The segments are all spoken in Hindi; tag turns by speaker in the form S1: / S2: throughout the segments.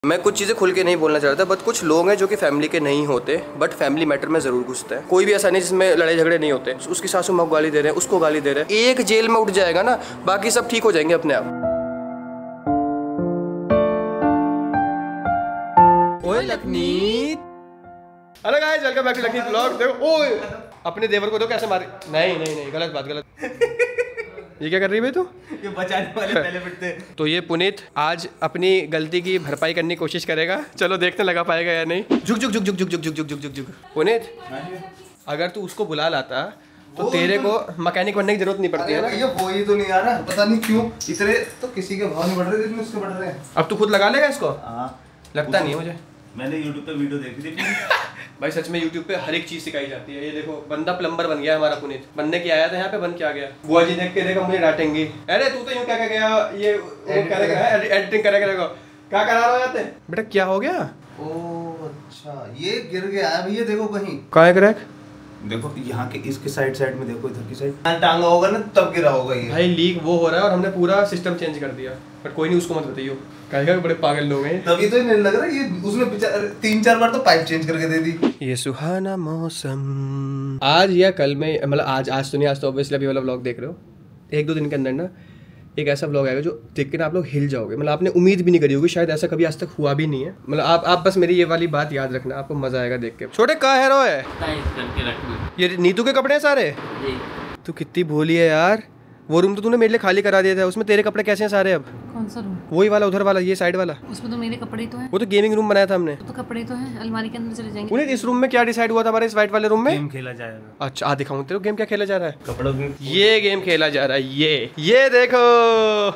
S1: मैं कुछ चीज़ें खुल के नहीं बोलना चाहता, बट कुछ लोग हैं जो कि फैमिली के नहीं होते बट फैमिली मैटर में ज़रूर घुसते हैं। कोई भी ऐसा नहीं जिसमें लड़ाई झगड़े नहीं होते। उसकी सासू माँ को गाली दे रहे हैं, उसको गाली दे रहे हैं, एक जेल में उठ जाएगा ना, बाकी सब ठीक हो जाएंगे अपने आप। ओए Lakhneet, hello guys, welcome back to Lakhneet vlog. देखो ओए अपने देवर को दो कैसे मारे। नहीं गलत बात, गलत। ये क्या कर रही है भाई तू?
S2: ये बचाने वाले पहले पिटते।
S1: तो ये पुनीत आज अपनी गलती की भरपाई करने की कोशिश करेगा। चलो देखते लगा पाएगा या नहीं। झुक झुक झुक झुक झुक झुक झुक झुक झुक झुक। पुनीत, अगर तू उसको बुला लाता तो तेरे को मैकेनिक बनने की जरूरत नहीं पड़ती है ना।
S2: ये वो ही तो नहीं आ रहा, पता नहीं क्यों इतने तो किसी के भाव नहीं बढ़ रहे जितने उसके बढ़ रहे हैं।
S1: अब तू खुद लगा लेगा इसको?
S2: हाँ,
S1: लगता नहीं है मुझे।
S2: मैंने YouTube पे वीडियो देखी थी।
S1: भाई सच में YouTube पे हर एक चीज सिखाई जाती है। ये देखो बंदा प्लम्बर बन गया हमारा पुनीत। बनने के आया था यहाँ पे, बन के आ गया। बुआ जी देख के देखा मुझे डांटेंगी, अरे तू तो यूं क्या गया, ये एडिटिंग करेगा। क्या करा रहा है बेटा? क्या हो गया?
S2: ओह अच्छा, ये गिर गया है भैया, देखो कहीं।
S1: कहाँ है क्रैक?
S2: देखो यहाँ के इसके साइड में देखो, इधर की साइड टांगा होगा ना तब गिरा होगा ये।
S1: भाई लीक वो हो रहा है और हमने पूरा सिस्टम चेंज कर दिया, बट कोई नहीं, उसको मत बताइयो, कहेगा बड़े पागल लोग हैं।
S2: तभी तो नहीं लग रहा ये उसने 3-4 बार तो पाइप चेंज करके दे दी।
S1: ये सुहाना मौसम आज या कल में, मतलब आज तो नहीं, आज तो ऑब्वियसली अभी वाला व्लॉग देख रहे हो। 1-2 दिन के अंदर ना एक ऐसा व्लॉग आएगा जो देख के ना आप लोग हिल जाओगे। मतलब आपने उम्मीद भी नहीं करी होगी, शायद ऐसा कभी आज तक हुआ भी नहीं है। मतलब आप बस मेरी ये वाली बात याद रखना, आपको मजा आएगा देख के। छोटे का हेरो है ये नीतू के कपड़े हैं सारे। तू कितनी भोली है यार। वो रूम तो तूने मेरे लिए खाली करा दिया था, उसमें तेरे कपड़े कैसे हैं सारे अब?
S3: कौन सा रूम?
S1: वही वाला, उधर वाला, ये साइड वाला।
S3: उसमें तो मेरे कपड़े तो हैं।
S1: वो तो गेमिंग रूम बनाया था हमने।
S3: तो कपड़े तो हैं, अलमारी के अंदर चले जाएंगे।
S1: उन्हें इस रूम में क्या डिसाइड हुआ था हमारे इस वाइट वाले रूम में?
S2: गेम खेला जाएगा।
S1: अच्छा आ दिखाऊं तेरे को गेम क्या खेला जा रहा है?
S2: कपड़ों की
S1: ये गेम खेला जा रहा है। ये देखो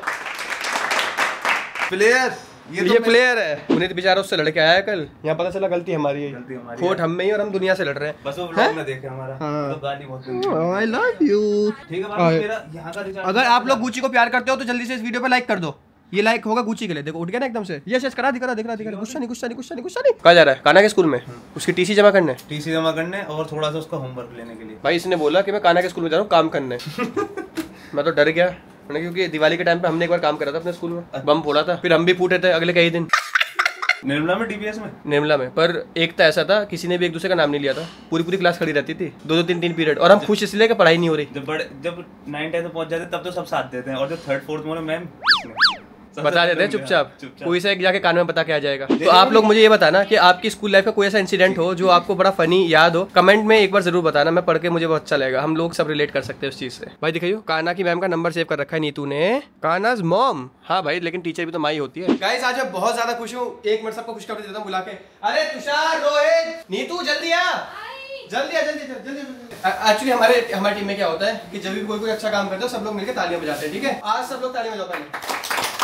S2: प्लेयर,
S1: ये प्लेयर है। उन्हें तो बेचारा उससे लड़के आया कल, यहाँ पता चला गलती हमारी है, खोट हम में ही और हम दुनिया से लड़ रहे हैं।
S2: बस वो व्लॉग में देखे हमारा। तो गाली बहुत
S1: आई लव यू।
S2: ठीक है बाबा, मेरा यहाँ का रिचार्ज।
S1: अगर आप लोग गुची को प्यार करते हो तो जल्दी से इस वीडियो पे लाइक कर दो। ये लाइक होगा गुची के लिए। देखो उठ गया ना एकदम से। ये करा दिखा गुस्सा नहीं। कहाँ जा रहा है? कान्हा के स्कूल में उसकी टीसी जमा करने
S2: और थोड़ा सा उसका होमवर्क लेने के लिए।
S1: भाई इसने बोला कि मैं कान्हा के स्कूल में जा रहा हूँ काम करने। मैं तो डर गया, क्योंकि दिवाली के टाइम पे हमने एक बार काम करा था अपने स्कूल में, बम फोड़ा था, फिर हम भी फूटे थे अगले कई दिन।
S2: निर्मला में, डीपीएस में,
S1: निर्मला में। पर एक तो ऐसा था, किसी ने भी एक दूसरे का नाम नहीं लिया था। पूरी क्लास खड़ी रहती थी, 2-2 3-3 पीरियड, और हम खुश इसलिए कि पढ़ाई नहीं हो रही।
S2: जब 9-10 पहुंच जाते तब तो सब साथ देते हैं, और जब 3rd-4th में मैम
S1: बता देते हैं चुपचाप। कोई से जाके कान में बता के आ जाएगा। तो आप लोग मुझे ये बताना कि आपकी स्कूल लाइफ का कोई ऐसा इंसिडेंट हो जो आपको बड़ा फनी याद हो, कमेंट में एक बार जरूर बताना। मैं पढ़ के मुझे बहुत अच्छा लगेगा, हम लोग सब रिलेट कर सकते हैं उस चीज से। भाई दिखाइयो, कान्हा की मैम का नंबर सेव कर रखा है नीतू ने। कान्हा's मॉम। हाँ भाई, लेकिन टीचर भी तो माई होती है। गाइस आज मैं बहुत ज्यादा खुश हूँ। 1 मिनट सबको खुशखबरी देता हूँ बुला के। अरे तुषार, रोहित, नीतू जल्दी आ, जल्दी। एक्चुअली हमारी टीम में क्या होता है कि जब भी कोई अच्छा काम करता है सब लोग मिलकर तालियां बजाते हैं। ठीक है, आज सब लोग तालियां बजाओ पहले।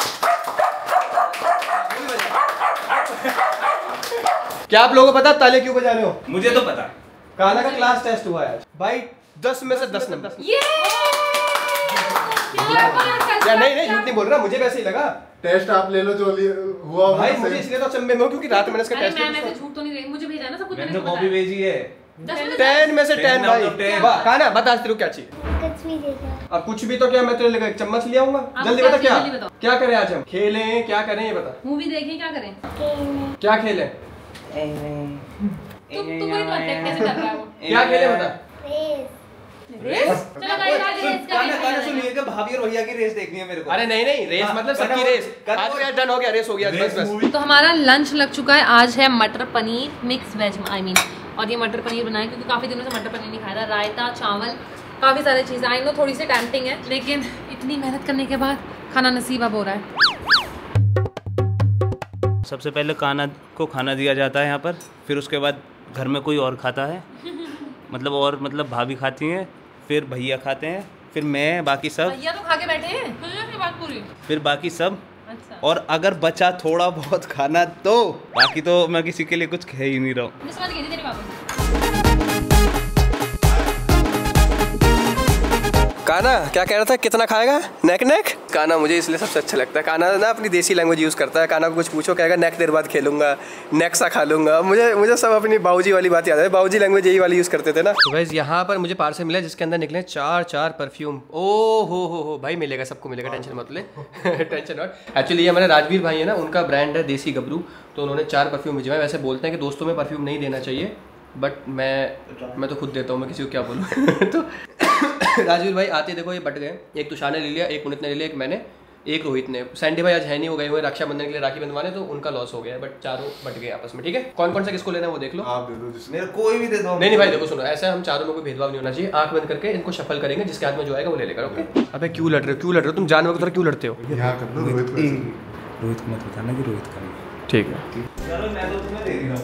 S1: क्या आप लोगों को पता तालियां क्यों बजा रहे हो?
S2: मुझे तो पता।
S1: कान्हा का क्लास टेस्ट हुआ है भाई, 10 में से 10 नंबर। या नहीं झूठ नहीं बोल रहा, मुझे वैसे ही लगा।
S4: टेस्ट आप ले लो जो हुआ
S1: भाई, मुझे इसलिए तो अचंभे में हूं क्योंकि रात मैंने इसका टेस्ट
S3: मैं ऐसे झूठ तो नहीं रही, मुझे भेजा ना सब कुछ।
S2: मैंने कॉपी भेजी है।
S1: 10 में से 10 भाई। कान्हा बता तेरे को क्या चाहिए?
S5: कुछ भी दे दो।
S1: अब कुछ भी तो क्या, मैं तेरे लिए एक चम्मच ले आऊंगा। जल्दी बता क्या करें आज हम? खेलें, क्या करें ये बता।
S3: मूवी देखें, क्या करें?
S1: क्या खेलें?
S3: तू कोई तो कैसे कर रहा है वो?
S1: क्या खेलें बता।
S3: रेस। चलो गाइस आज रेस
S2: गाना सुनिए कि भाभी और भैया की रेस देखनी है मेरे को।
S1: अरे नहीं रेस मतलब सबकी रेस। आज का डन हो गया, रेस हो गया बस।
S3: तो हमारा लंच लग चुका है। आज है मटर पनीर मिक्स वेज, और ये मटर पनीर बनाया क्योंकि काफी दिनों से मटर पनीर नहीं खाया था। रायता, चावल, काफी सारी चीजें। आई नो थोड़ी सी टेम्पटिंग है, लेकिन इतनी मेहनत करने के बाद खाना नसीब अब हो रहा है।
S2: सबसे पहले कान्हा को खाना दिया जाता है यहाँ पर, फिर उसके बाद घर में कोई और खाता है, मतलब भाभी खाती हैं, फिर भैया खाते हैं, फिर मैं, बाकी सब।
S3: भैया तो खा के बैठे हैं, बात पूरी।
S2: फिर बाकी सब।
S3: अच्छा।
S2: और अगर बचा थोड़ा बहुत खाना तो बाकी तो मैं किसी के लिए कुछ कह ही नहीं रहा हूँ।
S1: काना क्या कह रहा था, कितना खाएगा? नेक नेक। काना मुझे इसलिए सबसे अच्छा लगता है, काना ना अपनी देसी लैंग्वेज यूज़ करता है। काना को कुछ पूछो कहेगा नेक देर बाद खेलूंगा, नेक सा खा लूंगा। मुझे सब अपनी बाबूजी वाली बात याद है, बाबूजी लैंग्वेज यही वाली यूज़ करते थे ना। तो गाइस यहाँ पर मुझे पार्सल मिला जिसके अंदर निकले 4 परफ्यूम। ओ हो भाई मिलेगा, सबको मिलेगा, टेंशन मत ले। Tension not. एक्चुअली ये हमारे राजवीर भाई है ना, उनका ब्रांड है देसी गबरू, तो उन्होंने 4 परफ्यूम भिजवाए। वैसे बोलते हैं कि दोस्तों में परफ्यूम नहीं देना चाहिए, बट मैं तो खुद देता हूँ, मैं किसी को क्या बोलूँ। तो राजवीर भाई आते देखो ये बट गए, एक तुषार ने ले लिया, एक पुनीत ने ले लिया, एक मैंने, एक रोहित ने। सैंडी भाई आज है नहीं, हो गए हुए रक्षाबंधन के लिए राखी बंधवाने, तो उनका लॉस हो गया, बट चारों बट गए आपस में। ठीक है, कौन कौन सा किसको लेना है वो देख लो।
S4: आप दे दो जिसने।
S2: मेरे कोई भी दे दो।
S1: नहीं भाई देखो सुनो, ऐसा हम चारों में कोई भेदभाव नहीं होना चाहिए। आंख बंद करके इनको शफल करेंगे, जिसके हाथ में जो आएगा वो ले लेगा। ओके। अबे क्यों लड़ रहे हो तुम, जानवर की तरह क्यों लड़ते हो?
S4: यहाँ कर लो रोहित
S2: को मत बताना कि रोहित का।
S1: ठीक है
S2: चलो मैं तो तुम्हें दे दूंगा।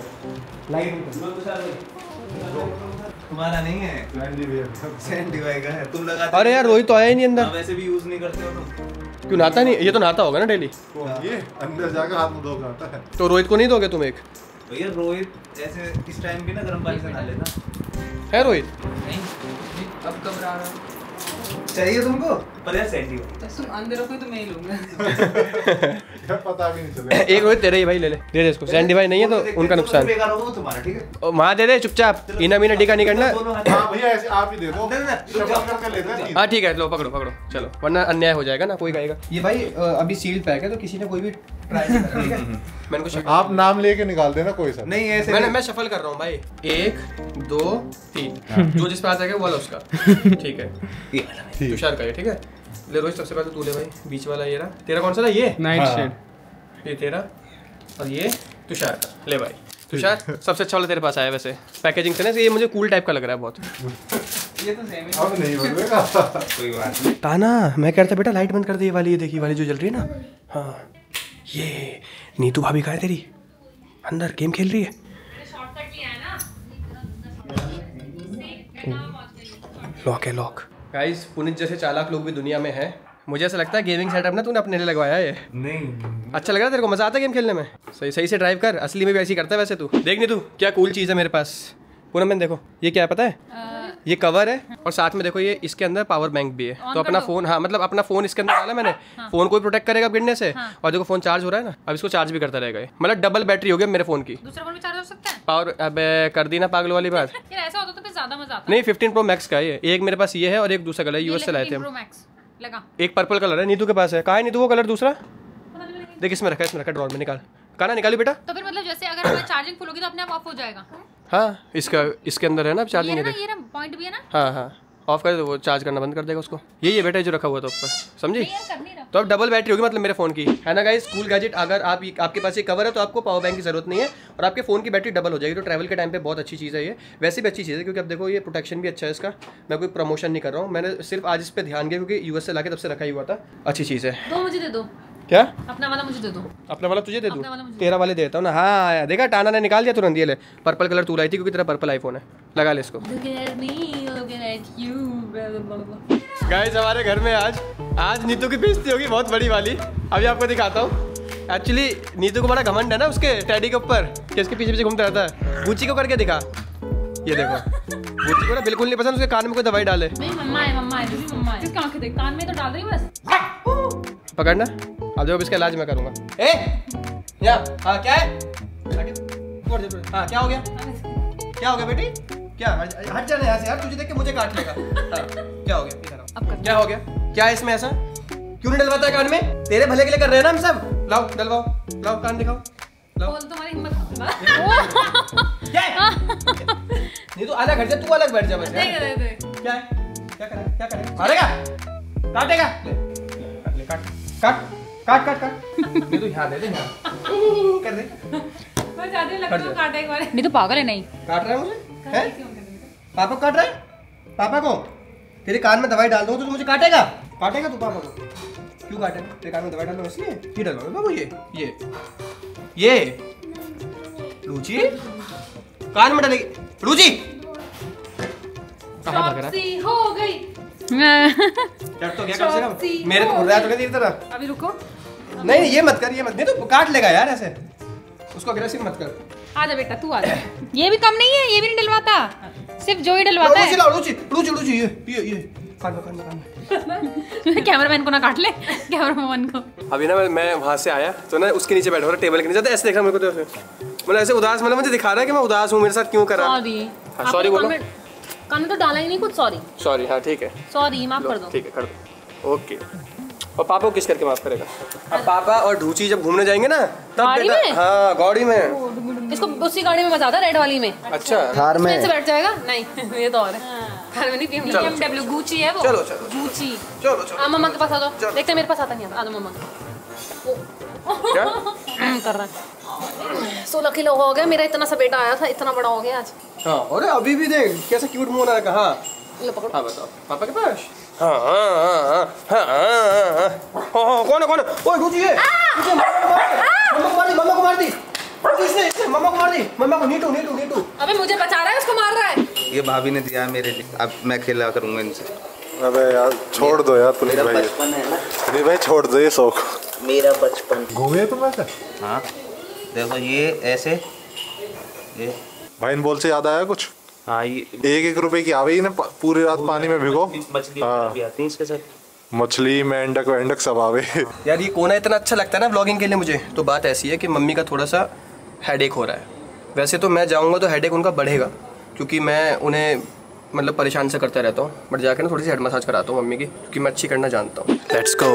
S2: तुम्हारा नहीं है, सैंडी भाई का है, तुम लगा।
S1: अरे यार रोहित तो आया ही नहीं अंदर।
S2: वैसे भी यूज नहीं करते हो तुम।
S1: क्यों नहाता नहीं? ये तो नहाता होगा ना डेली।
S4: ये अंदर जाकर हाथ मुंह धो के आता है।
S1: तो रोहित को नहीं दोगे तुम एक?
S2: भैया रोहित ऐसे इस टाइम भी ना गर्म पानी से नहा लेना
S1: है रोहित।
S3: नहीं अब घबरा रहा हूँ।
S2: चाहिए तुमको, पर यार सैंडी
S3: तुम अंदर रखो तो मैं ही लूंगा।
S4: पता भी नहीं चलेगा। एक
S1: रोहित तेरे ही भाई, ले दे इसको। सैंडी भाई नहीं है तो उनका नुकसान।
S2: बेकार होगा वो तुम्हारा, ठीक है।
S1: वहाँ दे दे चुपचाप, इना मीना टिका नहीं करना।
S4: हाँ भैया ऐसे आप ही दे दो, शफल करके लेते हैं।
S1: हाँ ठीक है, लो पकड़ो चलो, वरना अन्याय हो जाएगा ना, कोई कहेगा। ये भाई अभी सील्ड पैक है, तो किसी ने कोई भी ट्राई नहीं करा, ठीक है। मैंने कुछ
S4: आप नाम लेके निकाल देना कोई सा।
S2: नहीं ऐसे
S1: मैं शफल कर रहा हूँ भाई, 1 2 3 जो जिस पे आ जाएगा वो वाला उसका। ठीक है, तुषार का ये, ठीक है। ले रोहित सबसे पहले तू ले भाई, बीच वाला ये रहा। तेरा कौन सा था? ये
S5: नाइट शेड,
S1: ये तेरा, और ये तुषार का। ले भाई तुषार, सबसे अच्छा वाला तेरे पास आया। वैसे पैकेजिंग से ना ये मुझे कूल टाइप का लग रहा है बहुत।
S3: ये तो सेम है।
S4: अब नहीं बदलेगा।
S2: कोई बात नहीं।
S1: ताना मैं कह रहा था बेटा लाइट बंद कर दे, ये वाली, ये देखी वाली जो जल रही है ना। हाँ ये नीतू भाभी कहाँ है तेरी? अंदर गेम खेल रही है। लॉक है लॉक। गाइस पुनीत जैसे चालाक लोग भी दुनिया में हैं। मुझे ऐसा लगता है गेमिंग सेटअप ना तूने अपने लिए लगवाया है।
S2: नहीं
S1: अच्छा लग रहा है तेरे को? मजा आता है गेम खेलने में? सही से ड्राइव कर, असली में भी ऐसे ही करता है वैसे तू। देख नहीं तू क्या कूल चीज़ है मेरे पास। पूनम मैंने देखो ये क्या है पता है? ये कवर है और साथ में देखो ये इसके अंदर पावर बैंक भी है। तो अपना फोन, हाँ मतलब अपना फोन इसके अंदर डाला मैंने। फोन को भी प्रोटेक्ट करेगा गिरने से। और देखो फोन चार्ज हो रहा है ना, अब इसको चार्ज भी करता रहेगा। मतलब डबल बैटरी हो गई मेरे फोन की।
S3: दूसरा फोन भी चार्ज हो सकता है?
S1: पावर अब कर दी ना पागल वाली बात।
S3: यार ऐसा होता तो फिर ज्यादा मजा आता।
S1: नहीं 15 Pro Max का ये, एक मेरे पास ये है और एक दूसरा कलर यूएस से लाए थे हम।
S3: लगा
S1: एक पर्पल कलर है, नीतू के पास है। कहाँ है नीतू वो कलर दूसरा? देख इसमें रखा ड्रॉर में, निकाल। कहाँ निकाली बेटा?
S3: तो फिर मतलब जैसे अगर हमारी चार्जिंग फुल होगी तो अपने आप ऑफ हो जाएगा?
S1: हाँ इसके अंदर है ना चार्जिंग।
S3: ये पॉइंट भी है ना?
S1: हाँ ऑफ कर दे, वो चार्ज करना बंद कर देगा उसको। ये बेटा जो रखा हुआ था ऊपर, समझी?
S3: नहीं
S1: तो अब डबल बैटरी होगी मतलब मेरे फोन की, है ना गाइस। कूल गैजेट अगर आपके पास ये कवर है तो आपको पावर बैंक की जरूरत नहीं है और आपके फोन की बैटरी डबल हो जाएगी। तो ट्रैवल के टाइम पे बहुत अच्छी चीज़ है ये। वैसे भी अच्छी चीज़ है क्योंकि अब देखो ये प्रोटेक्शन भी अच्छा है इसका। मैं कोई प्रमोशन नहीं कर रहा हूँ, मैंने सिर्फ आज इस पर ध्यान दिया क्योंकि यूएस से लाके तब से रखा ही हुआ था। अच्छी चीज़ है।
S3: दो मुझे दे दो।
S1: क्या?
S3: अपना वाला मुझे दे दो।
S1: अपना वाला तुझे दे दूँ? तेरा वाले देता हूँ ना। हाँ देखा टाना ने निकाल दिया तुरंत। ये ले पर्पल कलर तू लाई थी क्योंकि तेरा पर्पल आईफोन है, लगा ले इसको। गाइस हमारे घर में आज नीतू की बेइज्जती होगी बहुत बड़ी वाली। अभी आपको दिखाता हूँ। एक्चुअली नीतू को बड़ा घमंड है ना उसके टैडी के ऊपर कि इसके पीछे पीछे घूमता रहता है। गुच्ची को करके दिखा, ये देखो। गुच्ची को ना बिल्कुल नहीं पसंद उसके कान में कोई दवाई डाले।
S3: नहीं मम्मा है इसकी आंखें देख, कान में तो डाल रही बस।
S1: पकड़ना, अब देखो इसका इलाज मैं करूँगा। हाँ क्या है? हाँ क्या हो गया? क्या हो गया बेटी? क्या हट जाना यहाँ से यार, तुझे देख के मुझे काट लेगा। हाँ क्या हो गया? क्या हो गया? क्या है इसमें ऐसा? क्यों नहीं डलवाता है कान में? तेरे भले के लिए कर रहे हैं ना हम सब। लाओ डलवाओ, लाओ कान दिखाओ। लाओ
S3: तुम्हारी हिम्मत
S1: नहीं तो अलग हट जा, तू अलग बैठ जा बस। क्या है? क्या करे? मारेगा? काटेगा? ले काट। ये तो यहाँ दे यहाँ कर दे।
S3: नहीं तो पागल है। नहीं
S1: काट रहा है मुझे? है? पापा को काट रहा है? पापा को तेरे कान में दवाई डाल दूंगा तो तू मुझे काटेगा तू पापा को? क्यों काटेगा? तेरे कान में दवाई डाल दूंगा इसलिए? ये डलवाओ बाबू, ये रुचि कान में डालेगी। रुचि कहाँ भाग रहा है?
S3: हो गई
S1: डर तो क्या कम से कम मेरे तो उड़ रहा है तेरी तरह।
S3: अभी रुको।
S1: नहीं ये मत कर, ये मत। नहीं तो काट लेगा यार ऐसे, उसको अग्रेसिव मत कर।
S3: आजा बेटा तू आजा। ये भी कम नहीं है, ये भी नहीं डलवाता, सिर्फ जो ही डलवाता है।
S1: रुचि ये कान में
S3: कैमरामैन को ना काट ले, कैमरामैन को।
S1: अभी ना मैं वहाँ से आया तो ना उसके नीचे बैठा हो रहा, टेबल के नीचे, तो ऐसे देखा मेरे को, तो मतलब ऐसे उदास, मतलब मुझे दिखा रहा है कि मैं उदास हूँ, मेरे साथ क्यों करा।
S3: सॉरी,
S1: सॉरी बोलो।
S3: कान में तो डाला ही नहीं कुछ, सॉरी।
S1: सॉरी, हाँ ठीक है,
S3: सॉरी, माफ कर दो।
S1: ठीक है, कर दो, ओके। और पापा को किस करके माफ करेगा? अब पापा और ढूची जब घूमने जाएंगे ना तब
S3: गाड़ी में?
S1: हाँ गाड़ी में।
S3: इसको उसी गाड़ी में मजा आता है, रेड वाली में।
S1: अच्छा,
S5: कार में
S3: से बैठ जाएगा? नहीं ये तो और है। कार में नहीं, BMW गुची है वो।
S1: चलो चलो
S3: गुची।
S1: चलो चलो।
S3: आ मम्मा के पास आ जाओ, देखते हैं मेरे पास आता नहीं आता। आ जाओ मम्मा के
S1: क्या
S3: कर रहा है। 16 किलो हो गया मेरा, इतना सा बेटा आया था, इतना बड़ा हो गया आज।
S1: हाँ, अरे अभी भी देख कैसा क्यूट मुंह ना कहा।
S3: लो पकड़ो।
S1: हाँ बताओ, पापा के पास? हाँ हाँ हाँ हाँ हाँ, कौन है कौन है? ओए ढूची है, मम्मा को मार दी, इसने मम्मा को मार दी, मम्मा को। नीटू नीटू नीटू,
S3: अबे मुझे बचा रहा है, उसको मार रहा है।
S2: ये भाभी ने दिया है मेरे लिए, अब मैं खेला करूँगा इनसे।
S4: अबे यार छोड़ दो यार पुनीत भाई,
S5: बचपन है ना,
S4: पुनीत भाई छोड़ दो ये शौक।
S5: मेरा बचपन।
S4: घूमे तुम ऐसे?
S2: हाँ देखो ये ऐसे, ये
S4: भाई इन बोल से याद आया कुछ?
S2: हाँ ये
S4: 1-1 रुपए की आवे ही ना, पूरी रात पानी में भिगो,
S2: मछली
S4: हाँ।
S2: भी आती है इसके साथ।
S4: मछली मेंढक वेंढक सब आवे।
S1: यार ये कोना इतना अच्छा लगता है ना व्लॉगिंग के लिए मुझे। तो बात ऐसी है कि मम्मी का थोड़ा सा हेडेक हो रहा है। वैसे तो मैं जाऊँगा तो हेडेक उनका बढ़ेगा, क्योंकि मैं उन्हें मतलब परेशान से करता रहता हूँ, बट जाकर ना थोड़ी सी हेड मसाज कराता हूँ मम्मी की, क्योंकि मैं अच्छी करना जानता हूँ। Let's go.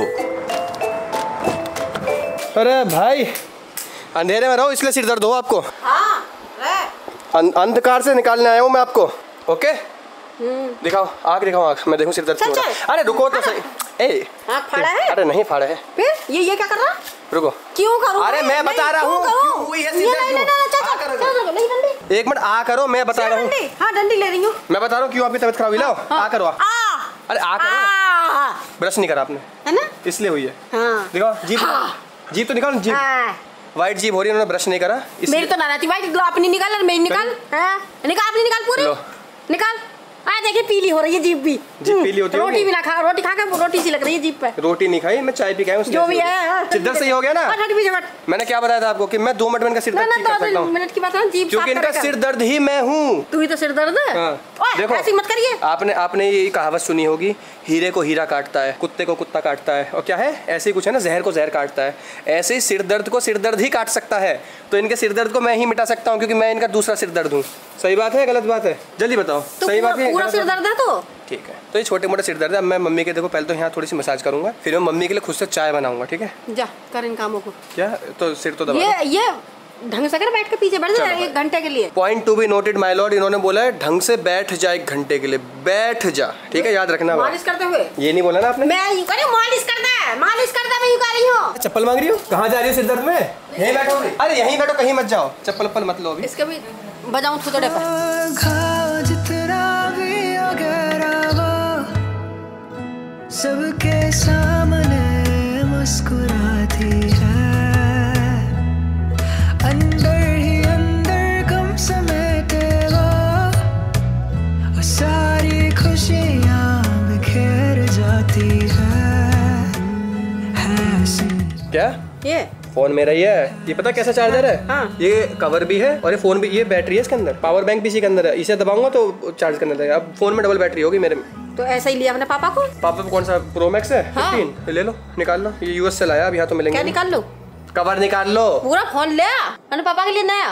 S1: अरे भाई अंधेरे में रहो इसलिए सिर दर्द हो आपको?
S6: हाँ,
S1: अंधकार से निकालने आया हूँ मैं आपको। ओके दिखाओ आँख, दिखाओ आँख, मैं देखूँ सिर दर्द क्यों हो रहा है। अरे रुको तो सही। ए
S6: आँख फाड़ा है?
S1: अरे नहीं फाड़ा है।
S6: फिर ये क्या कर रहा?
S1: रुको,
S6: क्यों करूँ?
S1: अरे मैं बता रहा हूँ क्यों हुई है सिर दर्द। एक मिनट आ करो, मैं बता रहा हूँ।
S6: हाँ डंडी ले रही हूँ।
S1: मैं बता रहा हूँ क्यों आपकी तबीयत खराब हुई। लाओ आ करो। अरे आ करो, ब्रश नहीं करा आपने
S6: है ना,
S1: इसलिए हुई है।
S6: हाँ।
S1: दिखाओ जीभ, जीभ तो निकालो, जीभ वाइट जीभ हो रही है, उन्होंने ब्रश नहीं करा।
S6: मेरी तो ना रहती वाइट, अपनी निकाल और मेरी निकाल। निकाल अपनी, निकाल पूरी निकाल। देखिए पीली हो रही है जीभ भी।
S1: जीभ पीली होती है।
S6: रोटी भी ना खा, रोटी खा के रोटी सी लग रही है जीभ पे।
S1: रोटी नहीं खाई, मैं चाय पी के आया हूँ। जो भी है सिर दर्द सही हो गया ना। मैंने क्या बताया था आपको कि मैं 2 मिनट में इनका सिर दर्द ठीक कर सकता हूँ।
S6: मिनट की बात है, जीभ
S1: क्योंकि इनका सिर दर्द ही मैं हूँ।
S6: तू ही तो सिर दर्द है।
S1: देखो
S6: ऐसी मत करिए।
S1: आपने ये कहावत सुनी होगी, हीरे को हीरा काटता है, कुत्ते को कुत्ता काटता है, और क्या है ऐसे ही कुछ है ना, जहर को जहर काटता है। ऐसे ही सिर दर्द को सिर दर्द ही काट सकता है। तो इनके सिर दर्द को मैं ही मिटा सकता हूँ, क्योंकि मैं इनका दूसरा सिर दर्द हूँ। सही बात है गलत बात है? जल्दी बताओ।
S6: तो
S1: सही बात है,
S6: पूरा सिर दर्द है तो
S1: ठीक है। तो ये छोटे मोटे सिर दर्द है। अब मैं मम्मी के देखो पहले तो यहाँ थोड़ी सी मसाज करूंगा, फिर मैं मम्मी के लिए खुद से चाय बनाऊंगा, ठीक है?
S6: जा कर इन कामों को।
S1: क्या तो सिर तो दबा
S6: ये ढंग से कर, बैठ के पीछे बैठ जा 1 घंटे के लिए।
S1: Point to be noted my lord, इन्होंने बोला है ढंग से बैठ जा 1 घंटे के लिए, बैठ जा, ठीक है? याद रखना।
S6: मालिश करते हुए
S1: ये नहीं बोला ना आपने?
S6: मैं यूं करी, मालिश करता है, मालिश करता मैं यूं कर रही हूं।
S1: चप्पल मांग रही हो? कहाँ जा रही हो सिर दर्द में? यहीं बैठो। अरे यहीं बैठो, कहीं मत जाओ, चप्पल उप्पल मत लो अभी।
S6: इसके भी बजाऊं थोड़े पर।
S7: सबके सामने मुस्कुराती है, अंदर ही अंदर गम समेटे वो, सारी खुशियाँ बिखेर जाती है।
S1: क्या
S6: ये
S1: फोन मेरा ही है। ये पता कैसा चार्जर है?
S6: हाँ।
S1: ये कवर भी है और ये फोन भी, ये बैटरी है इसके अंदर, पावर बैंक भी इसी के अंदर है। इसे दबाऊंगा तो चार्ज करने लगेगा। अब फोन में डबल बैटरी होगी मेरे में।
S6: तो ऐसा ही लिया अपने पापा को।
S1: पापा कौन सा प्रो मैक्स है?
S6: हाँ।
S1: 15 ले लो, निकाल लो। ये यूएस से लाया, अब यहाँ तो मिलेंगे।
S6: क्या निकाल लो?
S1: कवर निकाल लो।
S6: पूरा फोन ले आ, मैंने पापा के लिए नया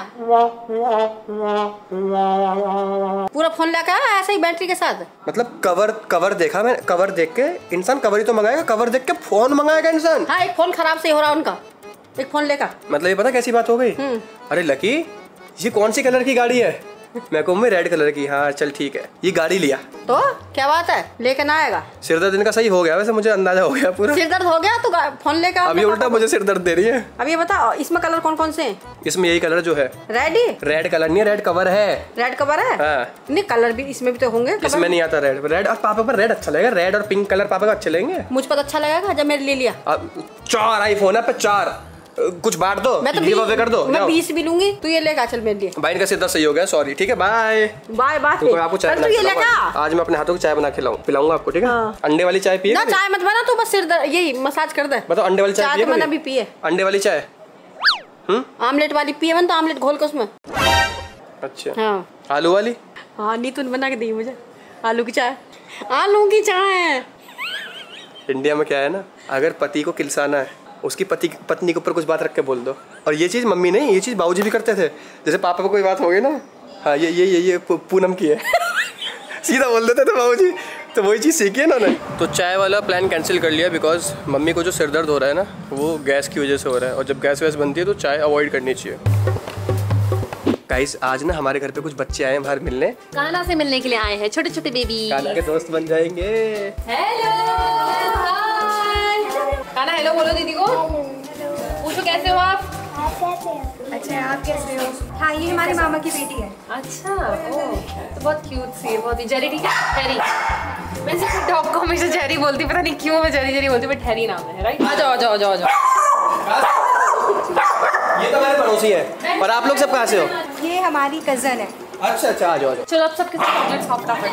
S6: पूरा फोन लेकर आया ऐसे ही बैटरी के साथ।
S1: मतलब कवर देखा मैं, कवर देख के इंसान कवर ही तो मंगाएगा, कवर देख के फोन मंगाएगा इंसान।
S6: हाँ एक फोन खराब से हो रहा उनका, एक फोन लेकर।
S1: मतलब ये पता कैसी बात हो गई? अरे लकी ये कौन सी कलर की गाड़ी है? मैं कहूँ रेड कलर की। हाँ चल ठीक है, ये गाड़ी लिया
S6: तो क्या बात है, लेके ना आएगा?
S1: सिर दर्द इनका सही हो गया, वैसे मुझे अंदाजा हो गया पूरा।
S6: सिर दर्द हो गया तो फोन लेकर।
S1: अभी उल्टा मुझे सिर दर्द दे रही है।
S6: अब ये बताओ इसमें कलर कौन कौन से हैं?
S1: इसमें यही कलर जो है
S6: रेड ही।
S1: रेड कलर नहीं है, रेड कवर है।
S6: रेड कवर है?
S1: हाँ।
S6: नहीं कलर भी इसमें भी तो होंगे।
S1: इसमें नहीं आता रेड। रेड और पापा पर रेड अच्छा लगेगा, रेड और पिंक कलर पापा को अच्छे लगेंगे।
S6: मुझ पर अच्छा लगेगा जब मैंने ले लिया।
S1: 4 आईफोन है, 4 कुछ बांट दो,
S6: मैं तो
S1: 20 कर दो।
S6: मैं 20 भी लूंगी, तू ये लेकर चल मेरे लिए।
S1: भाई इनका सीधा सही हो गया, सॉरी ठीक है, बाय
S6: बाय बाय।
S1: आपको चाय बना
S6: ये लेकर
S1: आज मैं अपने हाथों की चाय बना पिलाऊंगा आपको, ठीक है? अंडे वाली चाय पिए
S6: ना, चाय मत बना तू, बस सिर यही मसाज कर दे।
S1: बताओ अंडे वाली चाय पिए?
S6: मैंने अभी पिए
S1: अंडे वाली चाय।
S6: आमलेट वाली पिए मैंने तो, आमलेट घोल के उसमें।
S1: अच्छा
S6: हाँ
S1: आलू वाली?
S6: हाँ नीतू ने बना के दी मुझे आलू की चाय। आलू की चाय
S1: इंडिया में क्या है ना, अगर पति को किलसाना है उसकी पत्नी के ऊपर कुछ बात रख के बोल दो। और ये चीज़ मम्मी नहीं, ये चीज़ बाबूजी भी करते थे। जैसे पापा को कोई बात हो गई ना, हाँ ये पूनम की है सीधा बोल देते थे बाबूजी। तो वही चीज़ सीखी है ना उन्होंने। तो चाय वाला प्लान कैंसिल कर लिया बिकॉज मम्मी को जो सिर दर्द हो रहा है ना वो गैस की वजह से हो रहा है, और जब गैस वैस बनती है तो चाय अवॉइड करनी चाहिए। गाइस आज ना हमारे घर पे कुछ बच्चे आए हैं बाहर मिलने,
S6: कान्हा से मिलने के लिए आए हैं, छोटे छोटे बेबी।
S1: कान्हा के दोस्त बन जाएंगे।
S3: हेलो कान्हा, हेलो बोलो दीदी को। पूछो कैसे हो आप?
S5: अच्छा आप कैसे हो? हाँ ये हमारे मामा की बेटी है।
S3: अच्छा ओह, तो बहुत क्यूट सी है, बहुत ही। जेरी ठीक है? जेरी, वैसे डॉग को हमेशा जेरी बोलती, पता नहीं क्यों मैं जेरी बोलती, बट हैरी नाम है, राइट? आ जाओ।
S1: ये तो हमारे पड़ोसी है। और आप लोग सब कहाँ से हो?
S5: ये हमारी कजन है।
S1: अच्छा आ जाओ।
S3: चलो आप सबके साथ चॉकलेट्स खाओ फटाफट।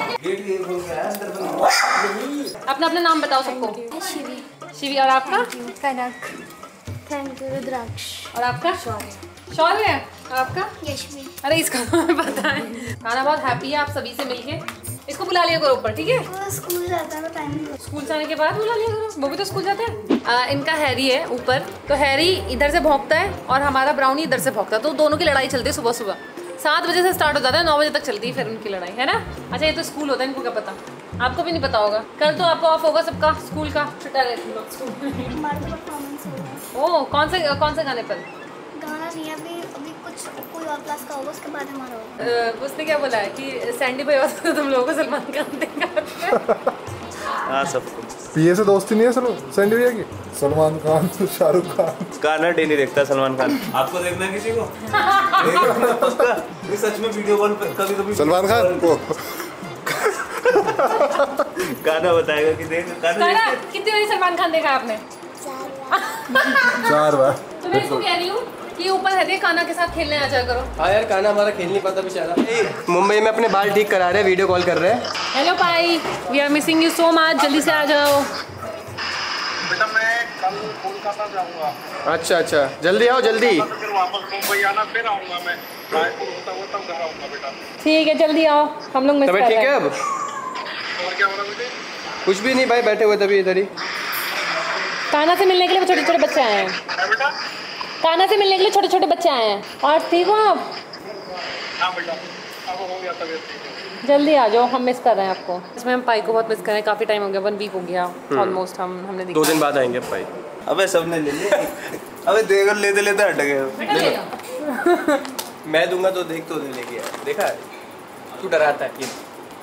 S3: अपना नाम बताओ सबको। शिवी। और आपका?
S5: कनक। Thank you. रुद्राक्ष।
S3: और आपका? शौर्य। और आपका?
S5: यशवी।
S3: अरे इसका हमें पता है। खाना बहुत हैप्पी है आप सभी से मिलके। इसको बुला लिया करो ऊपर, ठीक है?
S5: स्कूल जाता है टाइम।
S3: स्कूल जाने के बाद बुला लिया करो, वो भी तो स्कूल जाते हैं। इनका हैरी है ऊपर, तो हैरी इधर से भौंकता है और हमारा ब्राउनी इधर से भौंकता है, तो दोनों की लड़ाई चलती है सुबह 7 बजे से स्टार्ट हो जाता है, 9 बजे तक चलती है फिर उनकी लड़ाई, है ना? अच्छा ये तो स्कूल होता है, इनको क्या पता, आपको भी नहीं पता होगा। कल तो आपको ऑफ होगा सबका, स्कूल का छुट्टा रहती लोग स्कूल।
S5: हमारा तो परफॉर्मेंस होगा।
S3: ओह कौन से गाने पर?
S5: गाना नहीं अभी कुछ कोई और क्लास का होगा, उसके बाद हमारा होगा।
S3: उसने क्या बोला है कि सैंडी भाई और तुम लोगों को सलमान खान देगा।
S2: हाँ सबको।
S4: पीए से दोस्ती नहीं है सैंडी भैया की? सलमान खान, शाहरुख खान।
S2: गाना डेली देखता है सलमान खान। आपको देखना है किसी को? उसका ये सच में वीडियो कॉल पे कभी
S4: सलमान खान को
S2: गाना बताएगा कि देख गाना
S3: कितनी बार सलमान खान देखा आपने?
S4: 4 बार।
S3: तो मैं इसको कह रही हूँ कि ऊपर है कान्हा के साथ खेलने आ जाया करो।
S1: हाँ यार कान्हा हमारा खेल नहीं पाता बेचारा। मुंबई में अपने बाल ठीक करा रहे हैं, वीडियो कॉल कर रहे हैं।
S3: हेलो भाई, we are missing you so much, जल्दी से आ जाओ।
S4: बेटा मैं कल कोलकाता जाऊंगा।
S1: अच्छा जल्दी आओ जल्दी।
S4: फिर वापस मुंबई आना, फिर आऊंगा मैं। रायपुर होता हुआ तब घर आऊंगा बेटा।
S3: ठीक है जल्दी आओ, हम लोग मिस कर रहे हैं।
S1: ठीक है अब?
S4: और क्या हो रहा है बेटे?
S1: कुछ भी नहीं भाई, बैठे हुए तभी इधर ही।
S3: कान्हा से मिलने के लिए छोटे छोटे बच्चे आए हैं।
S4: बेटा
S3: कान्हा से मिलने के लिए छोटे छोटे बच्चे आए हैं। और ठीक हो आप?
S4: हाँ बेटा अब हो गया तबीयत ठीक है।
S3: जल्दी आ जाओ, हम मिस कर रहे हैं आपको। इसमें हम पाई को बहुत मिस कर रहे हैं, काफ़ी टाइम हो गया, 1 वीक हो गया ऑलमोस्ट। हमने
S1: 2 दिन बाद आएंगे भाई।
S2: अबे सबने ले लिया। अबे देख लेते हट गए।
S1: मैं दूंगा तो देख तो देने की है, देखा है तू डराता है ये।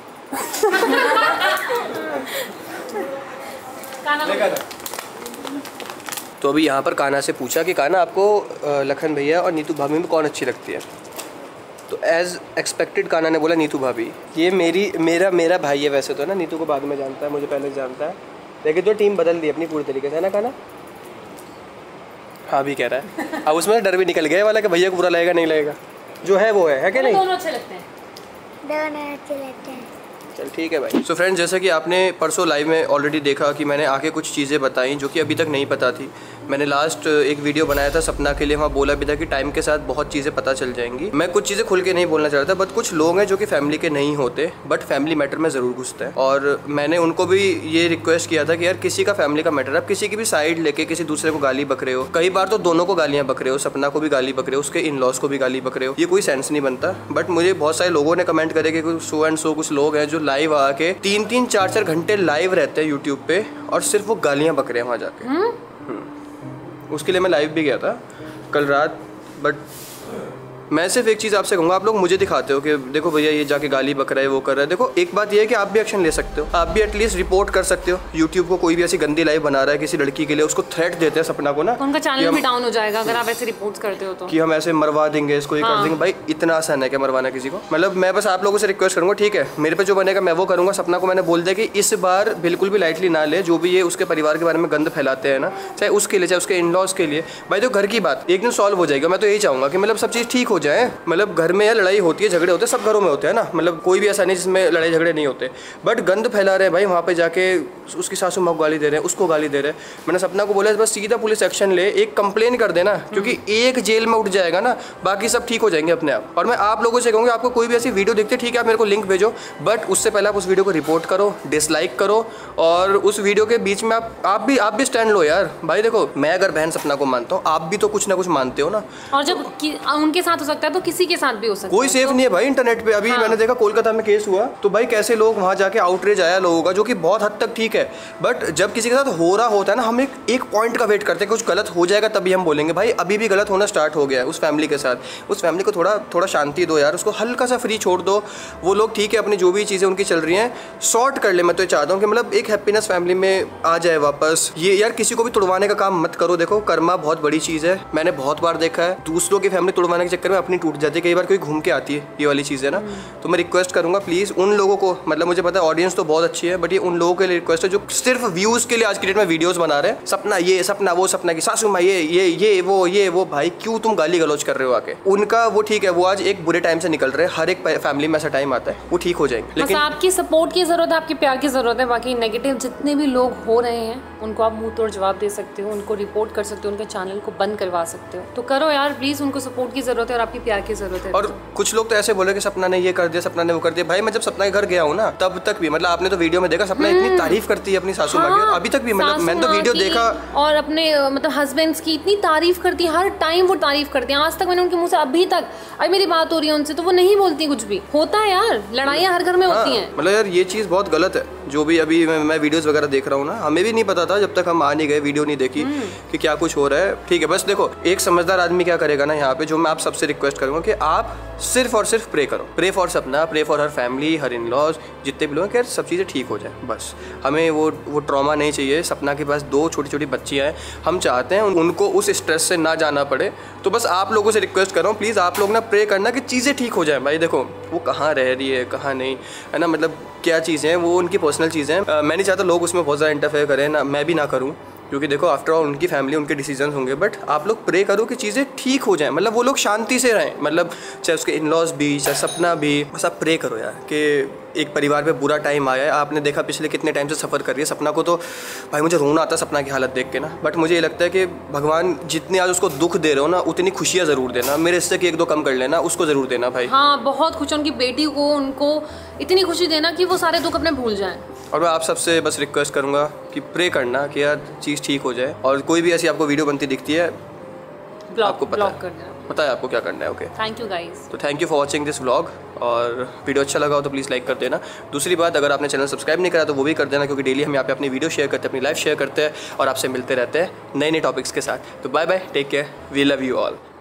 S1: देखा था। तो अभी यहाँ पर कान्हा से पूछा कि कान्हा आपको लखन भैया और नीतू भाभी में कौन अच्छी लगती है? तो एज एक्सपेक्टेड कान्हा ने बोला नीतू भाभी। ये मेरा भाई है वैसे तो ना, नीतू को बाद में जानता है, मुझे पहले से जानता है, लेकिन तो टीम बदल दी अपनी पूरी तरीके से, है ना कान्हा? हाँ भी कह रहा है। अब उसमें डर भी निकल गया वाला कि भैया को बुरा लगेगा नहीं लगेगा, जो है वो है कि नहीं?
S3: दोनों अच्छे लगते हैं।
S5: दोनों अच्छे लगते हैं।
S1: चल ठीक है भाई। सो फ्रेंड्स जैसा कि आपने परसों लाइव में ऑलरेडी देखा कि मैंने आके कुछ चीज़ें बताई जो कि अभी तक नहीं पता थी। मैंने लास्ट एक वीडियो बनाया था सपना के लिए, वहाँ बोला भी था कि टाइम के साथ बहुत चीज़ें पता चल जाएंगी। मैं कुछ चीज़ें खुल के नहीं बोलना चाह रहा था, बट कुछ लोग हैं जो कि फैमिली के नहीं होते बट फैमिली मैटर में ज़रूर घुसते हैं, और मैंने उनको भी ये रिक्वेस्ट किया था कि यार किसी का फैमिली का मैटर, आप किसी की भी साइड लेके किसी दूसरे को गाली बक रहे हो, कई बार तो दोनों को गालियाँ बक रहे हो, सपना को भी गाली बक रहे हो, उसके इन लॉज को भी गाली बक रहे हो, ये कोई सेंस नहीं बनता। बट मुझे बहुत सारे लोगों ने कमेंट करे कि सो एंड सो कुछ लोग हैं जो लाइव आके 3-3, 4-4 घंटे लाइव रहते हैं यूट्यूब पे और सिर्फ वो गालियाँ बक रहे हैं वहाँ जाके। उसके लिए मैं लाइव भी गया था कल रात। बट मैं सिर्फ एक चीज़ आपसे कहूँगा, आप लोग मुझे दिखाते हो कि देखो भैया ये जाके गाली बक रहा है, वो कर रहा है। देखो एक बात ये है कि आप भी एक्शन ले सकते हो, आप भी एटलीस्ट रिपोर्ट कर सकते हो। यूट्यूब को कोई भी ऐसी गंदी लाइव बना रहा है किसी लड़की के लिए, उसको थ्रेट देते हैं सपना को ना,
S3: उनका चैनल भी डाउन हो जाएगा अगर आप ऐसे रिपोर्ट्स करते हो तो, कि
S1: हम ऐसे मरवा देंगे इसको, ये कर देंगे। भाई इतना आसान है क्या मरवाना किसी को? मतलब मैं बस आप लोगों से रिक्वेस्ट करूँगा, ठीक है मेरे पे जो बनेगा मैं वो करूँगा। सपना को मैंने बोल दिया कि इस बार बिल्कुल भी लाइटली ना ले, जो भी ये उसके परिवार के बारे में गंद फैलाते हैं ना, चाहे उसके लिए चाहे उसके इन लॉज के लिए। भाई तो घर की बात एक दिन सॉल्व हो जाएगा। मैं तो यही चाहूँगा कि मतलब सब चीज़ ठीक हो जाए। मतलब घर में यार लड़ाई होती है, झगड़े होते हैं, सब घरों में होते हैं ना, मतलब कोई भी ऐसा नहीं जिसमें लड़ाई झगड़े नहीं होते, बट गंद फैला रहे हैं भाई। वहाँ पे जाके उसकी सासू माँ को गाली दे रहे हैं, उसको गाली दे रहे हैं। मैंने सपना को बोला बस सीधा पुलिस एक्शन ले, एक कंप्लेन कर देना, क्योंकि एक जेल में उठ जाएगा ना, बाकी सब ठीक हो जाएंगे अपने आप। और मैं आप लोगों से कहूँगा, आपको कोई भी ऐसी वीडियो देखते ठीक है आप मेरे को लिंक भेजो, बट उससे पहले आप उस वीडियो को रिपोर्ट करो, डिसलाइक करो, और उस वीडियो के बीच में आप भी स्टैंड लो यार। भाई देखो, मैं अगर बहन सपना को मानता हूँ, आप भी तो कुछ ना कुछ मानते हो ना,
S3: और जब उनके साथ हो सकता है तो किसी के साथ भी हो सकता है।
S1: कोई सेफ नहीं है भाई इंटरनेट पे। अभी मैंने देखा कोलकाता में केस हुआ, तो भाई कैसे लोग वहाँ जाके आउटरीच आया लोगों का, जो कि बहुत हद तक ठीक है, बट जब किसी के साथ हो रहा होता है ना, हम एक पॉइंट का वेट करते हैं, कुछ गलत हो जाएगा तभी हम बोलेंगे। भाई अभी भी गलत होना स्टार्ट हो गया है उस फैमिली के साथ। उस फैमिली को थोड़ा शांति दो यार, उसको हल्का सा फ्री छोड़ दो। वो लोग ठीक है, अपनी जो भी चीज़ें उनकी चल रही हैं सॉर्ट कर ले। मैं तो ये चाहता हूँ कि मतलब एक हैप्पीनेस फैमिली में आ जाए वापस। ये यार किसी को भी तोड़वाने का काम मत करो। देखो कर्मा बहुत बड़ी चीज़ है, मैंने बहुत बार देखा है, दूसरों की फैमिली तोड़वाने के चक्कर में अपनी टूट जाती है। कई बार कोई घूम के आती है, ये वाली चीज़ है ना। तो मैं रिक्वेस्ट करूँगा प्लीज़ उन लोगों को, मतलब मुझे पता है ऑडियंस तो बहुत अच्छी है, बट ये उन लोगों के लिए रिक्वेस्ट है जो सिर्फ व्यूज़ के लिए आज की डेट में वीडियोज़ बना रहे हैं। सपना ये, सपना वो, सपना की सासू माँ ये वो। भाई क्यों तुम गाली गलौज कर रहे हो आके? उनका वो ठीक है, वो आज एक बुरे टाइम से निकल रहे हैं, हर एक फैमिली में ऐसा टाइम आता है, वो ठीक हो जाएंगे। लेकिन
S3: आपकी सपोर्ट की जरूरत है, आपके प्यार की जरूरत है। बाकी नेगेटिव जितने भी लोग हो रहे हैं उनको आप मुंह तोड़ जवाब दे सकते हो, उनको रिपोर्ट कर सकते हो, उनके चैनल को बंद करवा सकते हो। तो करो यार प्लीज, उनको सपोर्ट की जरूरत है और आपकी प्यार की जरूरत है।
S1: और कुछ लोग तो ऐसे बोले कि सपना ने ये कर दिया, सपना ने वो कर दिया। भाई मैं जब सपना के घर गया हूँ ना, तब तक भी मतलब आपने तो वीडियो में देखा, सपना इतनी तारीफ करती है अपनी सासू माँ की, अभी तक भी मतलब मैंने तो वीडियो देखा,
S3: और अपने मतलब हस्बैंड्स की इतनी तारीफ करती है, हर टाइम वो तारीफ करती है। आज तक मैंने उनके मुंह से अभी तक, अभी मेरी बात हो रही है उनसे तो वो नहीं बोलती कुछ भी। होता है यार, लड़ाइयाँ हर घर में होती हैं।
S1: मतलब यार ये चीज़ बहुत गलत है। जो भी अभी मैं वीडियोस वगैरह देख रहा हूँ ना, हमें भी नहीं पता था जब तक हम आ नहीं गए, वीडियो नहीं देखी कि क्या कुछ हो रहा है। ठीक है, बस देखो एक समझदार आदमी क्या करेगा ना, यहाँ पे जो मैं आप सबसे रिक्वेस्ट करूँगा कि आप सिर्फ और सिर्फ प्रे करो, pray for Sapna, pray for her family, her in laws, जितने भी लोग हैं, सब चीज़ें ठीक हो जाए। बस हमें वो ट्रॉमा नहीं चाहिए। सपना के पास 2 छोटी छोटी बच्चियाँ हैं, हम चाहते हैं उनको उस स्ट्रेस से ना जाना पड़े। तो बस आप लोगों से रिक्वेस्ट कर रहा हूँ, प्लीज़ आप लोग ना प्रे करना कि चीज़ें ठीक हो जाए। भाई देखो वो कहाँ रह रही है, कहाँ नहीं है ना, मतलब क्या चीज़ें हैं वो उनकी पर्सनल चीज़ें हैं। मैं नहीं चाहता लोग उसमें बहुत ज़्यादा इंटरफेयर करें ना, मैं भी ना करूँ, क्योंकि देखो आफ्टर ऑल उनकी फैमिली, उनके डिसीजन होंगे। बट आप लोग प्रे करो कि चीज़ें ठीक हो जाएं, मतलब वो लोग शांति से रहें, मतलब चाहे उसके इन लॉज भी, चाहे सपना भी। बस आप प्रे करो यार कि एक परिवार पे बुरा टाइम आया है। आपने देखा पिछले कितने टाइम से सफ़र कर रही है सपना को, तो भाई मुझे रोना आता है सपना की हालत देख के ना। बट मुझे ये लगता है कि भगवान जितने आज उसको दुख दे रहे हो ना, उतनी खुशियाँ ज़रूर देना। मेरे इससे कि 1-2 कम कर लेना, उसको ज़रूर देना भाई।
S3: हाँ, बहुत खुश, उनकी बेटी को उनको इतनी खुशी देना कि वो सारे दुख अपने भूल जाएं।
S1: और मैं आप सबसे बस रिक्वेस्ट करूँगा कि प्रे करना कि यार चीज़ ठीक हो जाए। और कोई भी ऐसी आपको वीडियो बनती दिखती है, आपको पता है आपको क्या करना है। Okay,
S3: thank you guys.
S1: तो thank you for watching this vlog. और वीडियो अच्छा लगा हो तो प्लीज़ लाइक कर देना। दूसरी बात, अगर आपने चैनल सब्सक्राइब नहीं करा तो वो भी कर देना, क्योंकि डेली हम यहाँ पे अपनी वीडियो शेयर करते हैं, अपनी लाइफ शेयर करते हैं और आपसे मिलते रहते हैं नए नए टॉपिक्स के साथ। तो bye bye, take care, we love you all.